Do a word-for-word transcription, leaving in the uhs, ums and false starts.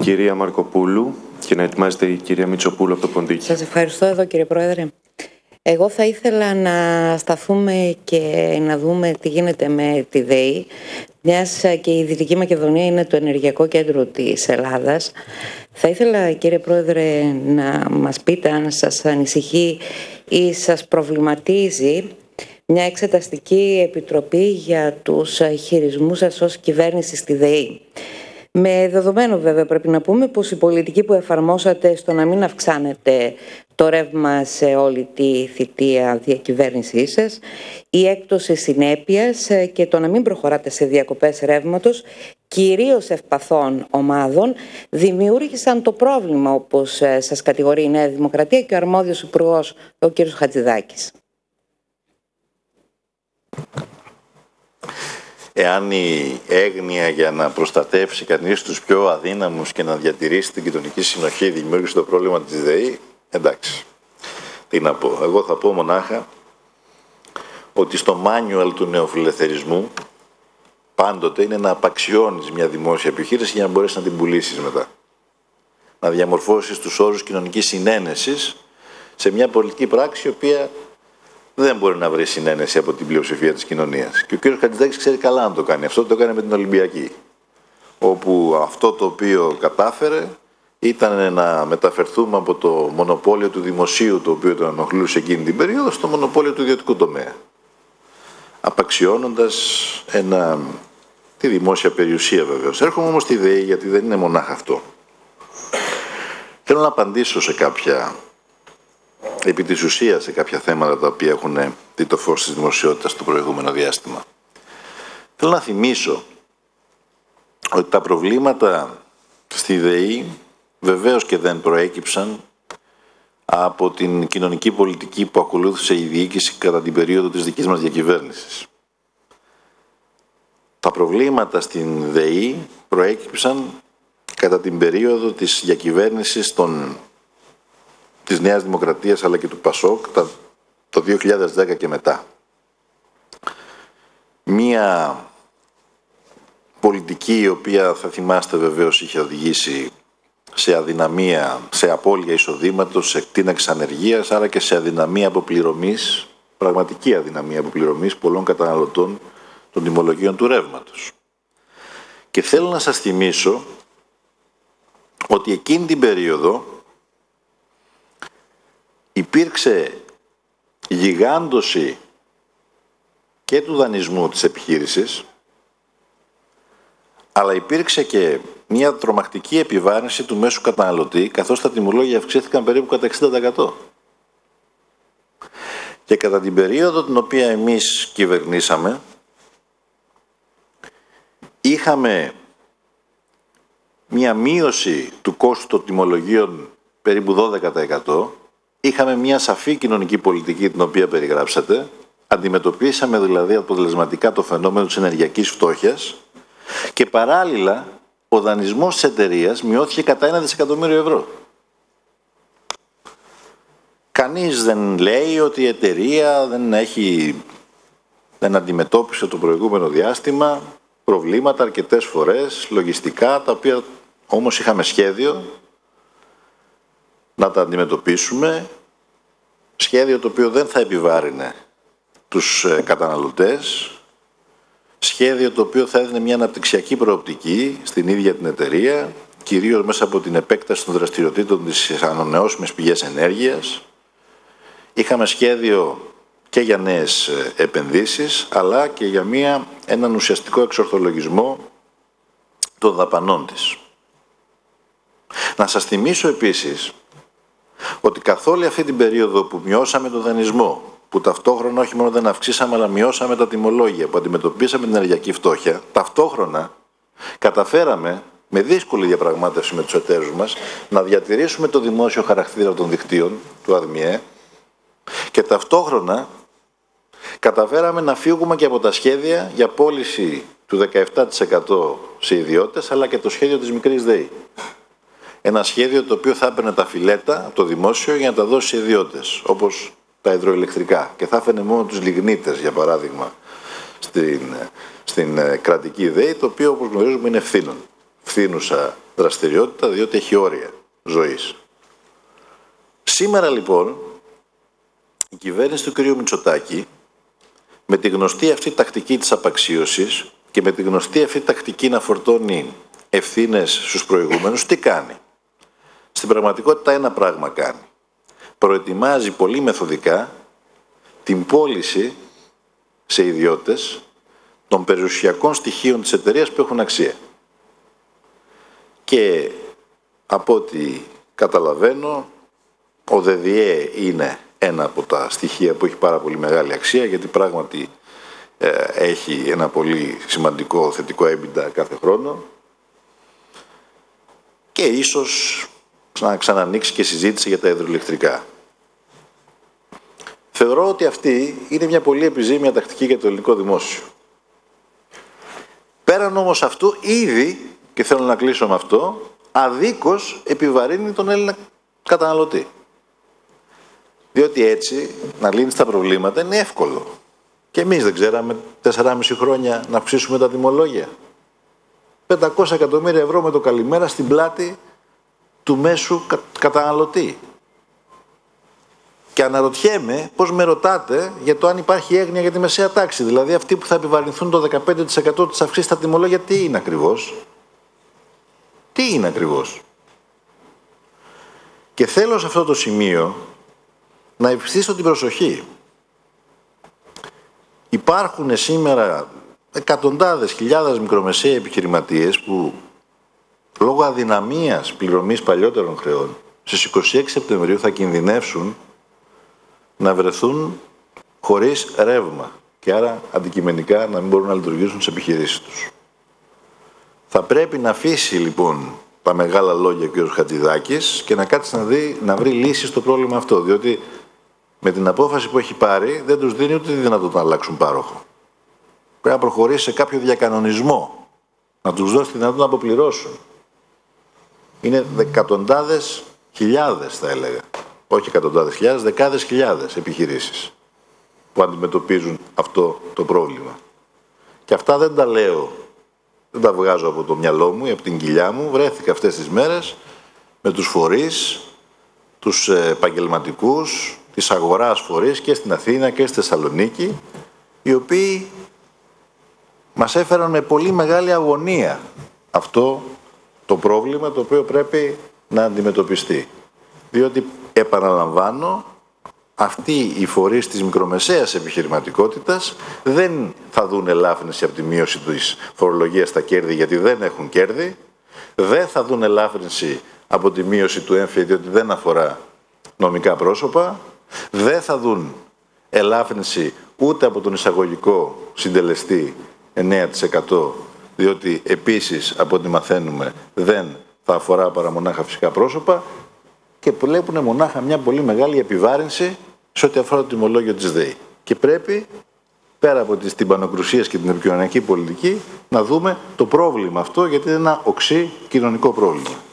κυρία Μαρκοπούλου και να ετοιμάζεται η κυρία Μητσοπούλου από το Ποντίκι. Σας ευχαριστώ εδώ, κύριε Πρόεδρε. Εγώ θα ήθελα να σταθούμε και να δούμε τι γίνεται με τη ΔΕΗ, μιας και η Δυτική Μακεδονία είναι το ενεργειακό κέντρο της Ελλάδας. Θα ήθελα, κύριε Πρόεδρε, να μας πείτε αν σας ανησυχεί ή σας προβληματίζει μια εξεταστική επιτροπή για τους χειρισμούς σας ως κυβέρνηση στη ΔΕΗ. Με δεδομένο βέβαια πρέπει να πούμε πως η πολιτική που εφαρμόσατε στο να μην αυξάνετε το ρεύμα σε όλη τη θητεία διακυβέρνησής σας, η έκπτωση συνέπειας και το να μην προχωράτε σε διακοπές ρεύματος, κυρίως ευπαθών ομάδων, δημιούργησαν το πρόβλημα, όπως σας κατηγορεί η Νέα Δημοκρατία και ο αρμόδιος υπουργός, ο κ. Χατζηδάκης. Εάν η έγνοια για να προστατεύσει κανείς τους πιο αδύναμους και να διατηρήσει την κοινωνική συνοχή δημιούργησε το πρόβλημα της ΔΕΗ, εντάξει. Τι να πω. Εγώ θα πω μονάχα ότι στο μάνιουαλ του νεοφιλελευθερισμού πάντοτε είναι να απαξιώνεις μια δημόσια επιχείρηση για να μπορέσεις να την πουλήσεις μετά. Να διαμορφώσεις τους όρους κοινωνικής συνένεσης σε μια πολιτική πράξη η οποία δεν μπορεί να βρει συνένεση από την πλειοψηφία της κοινωνίας. Και ο κ. Χατζηδάκης ξέρει καλά να το κάνει. Αυτό το έκανε με την Ολυμπιακή. Όπου αυτό το οποίο κατάφερε ήταν να μεταφερθούμε από το μονοπόλιο του δημοσίου, το οποίο τον ενοχλούσε εκείνη την περίοδο, στο μονοπόλιο του ιδιωτικού τομέα. Απαξιώνοντας ένα, τη δημόσια περιουσία βεβαίως. Έρχομαι όμως στη ΔΕΗ, γιατί δεν είναι μονάχα αυτό. Θέλω να απαντήσω σε κάποια, επί της ουσίας, σε κάποια θέματα τα οποία έχουν δει το φως της δημοσιότητας το προηγούμενο διάστημα. Θέλω να θυμίσω ότι τα προβλήματα στη ΔΕΗ βεβαίως και δεν προέκυψαν από την κοινωνική πολιτική που ακολούθησε η διοίκηση κατά την περίοδο της δικής μας διακυβέρνησης. Τα προβλήματα στην ΔΕΗ προέκυψαν κατά την περίοδο της διακυβέρνησης των, της Νέας Δημοκρατίας αλλά και του ΠΑΣΟΚ το δύο χιλιάδες δέκα και μετά. Μία πολιτική η οποία θα θυμάστε βεβαίως είχε οδηγήσει σε αδυναμία, σε απώλεια εισοδήματος, σε εκτείναξη ανεργίας, άρα και σε αδυναμία αποπληρωμής, πραγματική αδυναμία αποπληρωμής πολλών καταναλωτών των τιμολογίων του ρεύματος. Και θέλω να σας θυμίσω ότι εκείνη την περίοδο υπήρξε γιγάντωση και του δανεισμού της επιχείρησης, αλλά υπήρξε και μια τρομακτική επιβάρυνση του μέσου καταναλωτή, καθώς τα τιμολόγια αυξήθηκαν περίπου κατά εξήντα τοις εκατό. Και κατά την περίοδο την οποία εμείς κυβερνήσαμε, είχαμε μια μείωση του κόστου των τιμολογίων περίπου δώδεκα τοις εκατό, είχαμε μια σαφή κοινωνική πολιτική την οποία περιγράψατε, αντιμετωπίσαμε δηλαδή αποτελεσματικά το φαινόμενο της ενεργειακής φτώχειας και παράλληλα ο δανεισμός της εταιρείας μειώθηκε κατά ένα δισεκατομμύριο ευρώ. Κανείς δεν λέει ότι η εταιρεία δεν έχει, δεν αντιμετώπισε το προηγούμενο διάστημα προβλήματα αρκετές φορές, λογιστικά, τα οποία όμως είχαμε σχέδιο να τα αντιμετωπίσουμε, σχέδιο το οποίο δεν θα επιβάρυνε τους καταναλωτές, σχέδιο το οποίο θα έδινε μια αναπτυξιακή προοπτική στην ίδια την εταιρεία, κυρίως μέσα από την επέκταση των δραστηριοτήτων της ανανεώσιμες πηγές ενέργειας. Είχαμε σχέδιο και για νέες επενδύσεις, αλλά και για μια, έναν ουσιαστικό εξορθολογισμό των δαπανών της. Να σας θυμίσω επίσης ότι καθ' όλη αυτή την περίοδο που μειώσαμε τον δανεισμό, που ταυτόχρονα όχι μόνο δεν αυξήσαμε αλλά μειώσαμε τα τιμολόγια, που αντιμετωπίσαμε την ενεργειακή φτώχεια, ταυτόχρονα καταφέραμε με δύσκολη διαπραγμάτευση με τους εταίρους μας να διατηρήσουμε το δημόσιο χαρακτήρα των δικτύων του ΑΔΜΙΕ και ταυτόχρονα καταφέραμε να φύγουμε και από τα σχέδια για πώληση του δεκαεπτά τοις εκατό σε ιδιώτες αλλά και το σχέδιο της μικρής ΔΕΗ. Ένα σχέδιο το οποίο θα έπαιρνε τα φιλέτα από το δημόσιο για να τα δώσει σε ιδιώτες, όπως τα υδροηλεκτρικά, και θα έφερε μόνο τους λιγνίτες, για παράδειγμα, στην, στην κρατική ΔΕΗ, το οποίο όπως γνωρίζουμε είναι ευθύνων. φθήνουσα δραστηριότητα, διότι έχει όρια ζωής. Σήμερα λοιπόν η κυβέρνηση του κ. Μητσοτάκη, με τη γνωστή αυτή τακτική της απαξίωσης και με τη γνωστή αυτή τακτική να φορτώνει ευθύνες στους προηγούμενους, τι κάνει? Στην πραγματικότητα ένα πράγμα κάνει. Προετοιμάζει πολύ μεθοδικά την πώληση σε ιδιώτες των περιουσιακών στοιχείων της εταιρείας που έχουν αξία. Και από ό,τι καταλαβαίνω, ο ΔΔΕ είναι ένα από τα στοιχεία που έχει πάρα πολύ μεγάλη αξία, γιατί πράγματι ε, έχει ένα πολύ σημαντικό θετικό έμπιντα κάθε χρόνο και ίσως να ξανανοίξει και συζήτηση για τα υδροηλεκτρικά. Θεωρώ ότι αυτή είναι μια πολύ επιζήμια τακτική για το ελληνικό δημόσιο. Πέραν όμως αυτού, ήδη, και θέλω να κλείσω με αυτό, αδίκως επιβαρύνει τον Έλληνα καταναλωτή. Διότι έτσι να λύνεις τα προβλήματα είναι εύκολο. Και εμείς δεν ξέραμε τέσσερα και μισό χρόνια να αυξήσουμε τα τιμολόγια. πεντακόσια εκατομμύρια ευρώ με το καλημέρα στην πλάτη του μέσου καταναλωτή. Και αναρωτιέμαι πώς με ρωτάτε για το αν υπάρχει έγνοια για τη μεσαία τάξη. Δηλαδή αυτοί που θα επιβαρυνθούν το δεκαπέντε τοις εκατό της αυξής στα τιμολόγια, τι είναι ακριβώς? Τι είναι ακριβώς? Και θέλω σε αυτό το σημείο να ευχηθήσω την προσοχή. Υπάρχουν σήμερα εκατοντάδες χιλιάδες μικρομεσαίοι επιχειρηματίες που λόγω αδυναμίας πληρωμής παλιότερων χρεών στις είκοσι έξι Σεπτεμβρίου θα κινδυνεύσουν να βρεθούν χωρίς ρεύμα και άρα αντικειμενικά να μην μπορούν να λειτουργήσουν τις επιχειρήσεις τους. Θα πρέπει να αφήσει λοιπόν τα μεγάλα λόγια ο κ. Χατζηδάκης και να κάτσει να, δει, να βρει λύσεις στο πρόβλημα αυτό, διότι με την απόφαση που έχει πάρει δεν τους δίνει ούτε τη δυνατότητα να αλλάξουν πάροχο. Πρέπει να προχωρήσει σε κάποιο διακανονισμό, να τους δώσει τη δυνατότητα να αποπληρώσουν. Είναι εκατοντάδες χιλιάδες, θα έλεγα. Όχι εκατοντάδες χιλιάδες, δεκάδες χιλιάδες επιχειρήσεις που αντιμετωπίζουν αυτό το πρόβλημα. Και αυτά δεν τα λέω, δεν τα βγάζω από το μυαλό μου ή από την κοιλιά μου. Βρέθηκα αυτές τις μέρες με τους φορείς, τους επαγγελματικούς, της αγοράς φορείς και στην Αθήνα και στη Θεσσαλονίκη, οι οποίοι μας έφεραν με πολύ μεγάλη αγωνία αυτό το πρόβλημα το οποίο πρέπει να αντιμετωπιστεί. Διότι, επαναλαμβάνω, αυτοί οι φορείς της μικρομεσαίας επιχειρηματικότητας δεν θα δουν ελάφρυνση από τη μείωση της φορολογίας στα κέρδη, γιατί δεν έχουν κέρδη, δεν θα δουν ελάφρυνση από τη μείωση του έμφυα, διότι δεν αφορά νομικά πρόσωπα, δεν θα δουν ελάφρυνση ούτε από τον εισαγωγικό συντελεστή εννέα τοις εκατό, διότι επίσης, από ό,τι μαθαίνουμε, δεν θα αφορά παρά μονάχα φυσικά πρόσωπα, και βλέπουν μονάχα μια πολύ μεγάλη επιβάρυνση σε ό,τι αφορά το τιμολόγιο της ΔΕΗ. Και πρέπει, πέρα από τις τυμπανοκρουσίες και την επικοινωνιακή πολιτική, να δούμε το πρόβλημα αυτό, γιατί είναι ένα οξύ κοινωνικό πρόβλημα.